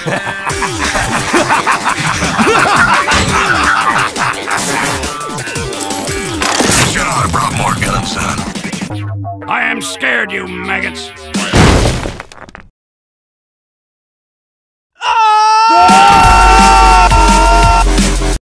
Should have brought more guns, son. I am scared, you maggots.